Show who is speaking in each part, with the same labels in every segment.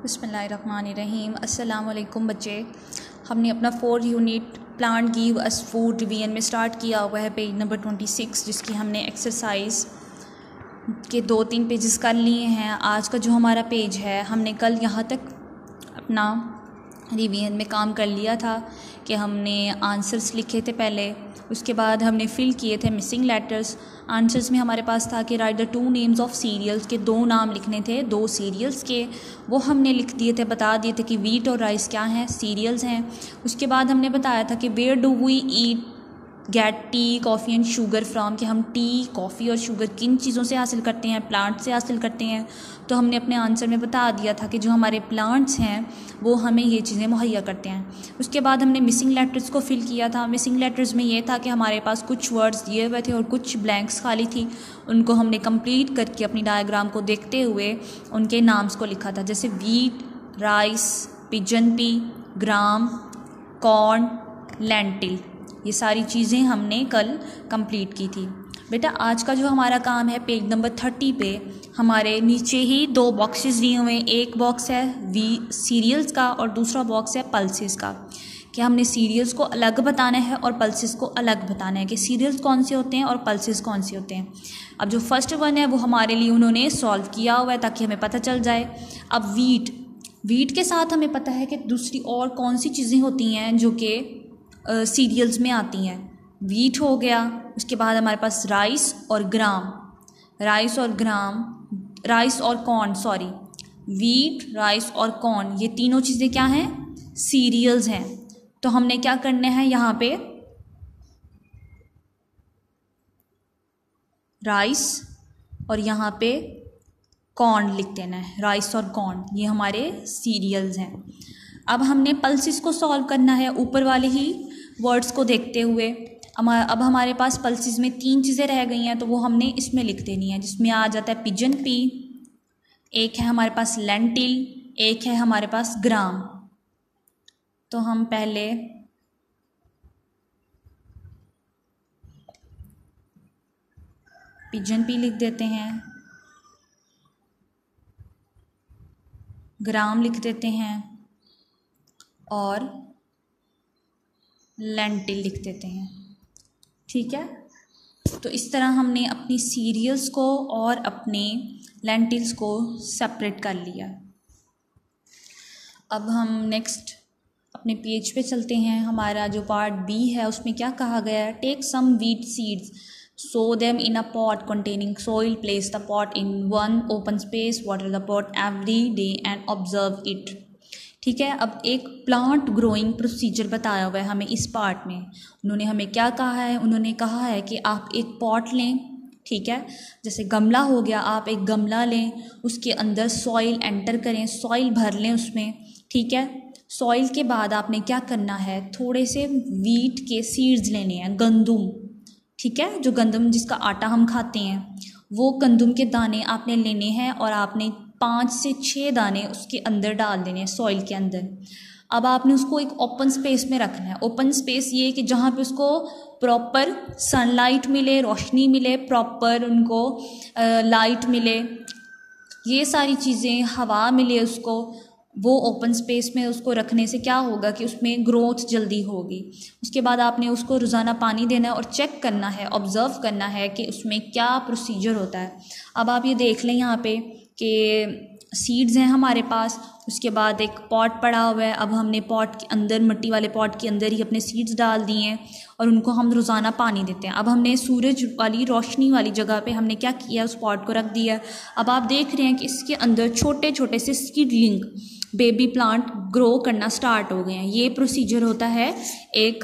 Speaker 1: बिस्मिल्लाहिर्रहमानिर्रहीम। अस्सलाम वालेकुम बच्चे। हमने अपना 4 unit plant give us food revision में स्टार्ट किया हुआ है पेज नंबर 26, जिसकी हमने एक्सरसाइज के 2-3 पेजेस कर लिए हैं। आज का जो हमारा पेज है, हमने कल यहाँ तक अपना रिवीजन में काम कर लिया था कि हमने आंसर्स लिखे थे पहले, उसके बाद हमने फिल किए थे मिसिंग लेटर्स। आंसर्स में हमारे पास था कि write the 2 names of cereals, के 2 नाम लिखने थे 2 सीरियल्स के, वो हमने लिख दिए थे, बता दिए थे कि वीट और राइस क्या हैं, सीरियल्स हैं। उसके बाद हमने बताया था कि where do we eat get tea coffee and sugar from, कि हम टी कॉफ़ी और शुगर किन चीज़ों से हासिल करते हैं, प्लांट से हासिल करते हैं। तो हमने अपने आंसर में बता दिया था कि जो हमारे प्लांट्स हैं वो हमें ये चीज़ें मुहैया करते हैं। उसके बाद हमने मिसिंग लेटर्स को फिल किया था। मिसिंग लेटर्स में ये था कि हमारे पास कुछ वर्ड्स दिए हुए थे और कुछ ब्लैंक्स खाली थी, उनको हमने कंप्लीट करके अपनी डायग्राम को देखते हुए उनके नाम्स को लिखा था, जैसे wheat, rice, pigeon pea, gram, corn, lentil. ये सारी चीज़ें हमने कल कंप्लीट की थी। बेटा आज का जो हमारा काम है, पेज नंबर 30 पे हमारे नीचे ही 2 बॉक्सेस दिए हुए हैं। एक बॉक्स है सीरियल्स का और दूसरा बॉक्स है पल्सेस का, कि हमने सीरियल्स को अलग बताना है और पल्सेस को अलग बताना है कि सीरियल्स कौन से होते हैं और पल्सेस कौन से होते हैं। अब जो फर्स्ट वन है वो हमारे लिए उन्होंने सॉल्व किया हुआ है ताकि हमें पता चल जाए। अब वीट के साथ हमें पता है कि दूसरी और कौन सी चीज़ें होती हैं जो कि सीरियल्स में आती हैं। वीट हो गया, उसके बाद हमारे पास राइस और कॉर्न, वीट, राइस और कॉर्न, ये तीनों चीज़ें क्या हैं, सीरियल्स हैं। तो हमने क्या करना है, यहाँ पे राइस और यहाँ पे कॉर्न लिख देना है। राइस और कॉर्न ये हमारे सीरियल्स हैं। अब हमने पल्सेस को सॉल्व करना है ऊपर वाले ही वर्ड्स को देखते हुए। अब हमारे पास पल्सेस में 3 चीज़ें रह गई हैं, तो वो हमने इसमें लिख देनी है, जिसमें आ जाता है पिजन पी, एक है हमारे पास लेंटिल, एक है हमारे पास ग्राम। तो हम पहले पिजन पी लिख देते हैं, ग्राम लिख देते हैं और लेंटिल लिख देते हैं। ठीक है, तो इस तरह हमने अपनी सीरियल्स को और अपने लेंटिल्स को सेपरेट कर लिया। अब हम नेक्स्ट अपने पेज पे चलते हैं। हमारा जो पार्ट बी है उसमें क्या कहा गया है, take some wheat seeds, sow them in a pot containing soil, place the pot in one open space, water the pot every day and observe it। ठीक है, अब एक प्लांट ग्रोइंग प्रोसीजर बताया हुआ है हमें इस पार्ट में। उन्होंने हमें क्या कहा है, उन्होंने कहा है कि आप एक पॉट लें, ठीक है, जैसे गमला हो गया, आप एक गमला लें, उसके अंदर सॉइल एंटर करें, सॉइल भर लें उसमें, ठीक है। सॉइल के बाद आपने क्या करना है, थोड़े से वीट के सीड्स लेने हैं, गंदुम, ठीक है, जो गंदम जिसका आटा हम खाते हैं, वो गंदम के दाने आपने लेने हैं और आपने 5 से 6 दाने उसके अंदर डाल देने हैं, सॉइल के अंदर। अब आपने उसको एक ओपन स्पेस में रखना है। ओपन स्पेस ये कि जहाँ पे उसको प्रॉपर सनलाइट मिले, रोशनी मिले, प्रॉपर उनको लाइट मिले, ये सारी चीज़ें, हवा मिले उसको। वो ओपन स्पेस में उसको रखने से क्या होगा कि उसमें ग्रोथ जल्दी होगी। उसके बाद आपने उसको रोज़ाना पानी देना है और चेक करना है, ऑब्ज़र्व करना है कि उसमें क्या प्रोसीजर होता है। अब आप ये देख लें यहाँ पे कि सीड्स हैं हमारे पास, उसके बाद एक पॉट पड़ा हुआ है। अब हमने पॉट के अंदर, मिट्टी वाले पॉट के अंदर ही अपने सीड्स डाल दिए हैं और उनको हम रोज़ाना पानी देते हैं। अब हमने सूरज वाली रोशनी वाली जगह पे हमने क्या किया, उस पॉट को रख दिया। अब आप देख रहे हैं कि इसके अंदर छोटे छोटे से सीडलिंग बेबी प्लांट ग्रो करना स्टार्ट हो गए हैं। ये प्रोसीजर होता है एक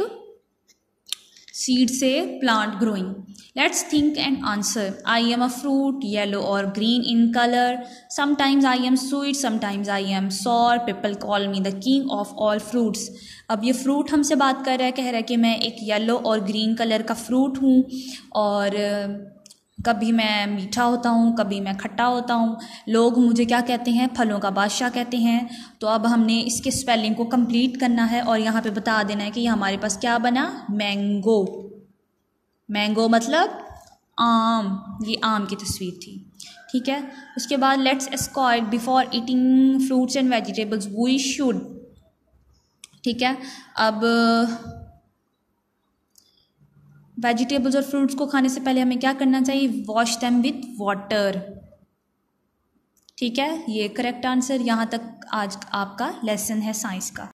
Speaker 1: सीड से plant growing. Let's think and answer. I am a fruit, yellow और green in colour, sometimes I am sweet, sometimes I am sour, people call me the king of all fruits. अब ये fruit हमसे बात कर रहा है, कह रहा है कि मैं एक येलो और ग्रीन कलर का फ्रूट हूँ और कभी मैं मीठा होता हूँ, कभी मैं खट्टा होता हूँ। लोग मुझे क्या कहते हैं, फलों का बादशाह कहते हैं। तो अब हमने इसके स्पेलिंग को कंप्लीट करना है और यहाँ पे बता देना है कि हमारे पास क्या बना, मैंगो। मैंगो मतलब आम, ये आम की तस्वीर थी। ठीक है। उसके बाद let's escort before eating fruits and vegetables we should, ठीक है। अब वेजिटेबल्स और फ्रूट्स को खाने से पहले हमें क्या करना चाहिए, वॉश देम विथ वाटर, ठीक है। ये करेक्ट आंसर। यहाँ तक आज आपका लेसन है साइंस का।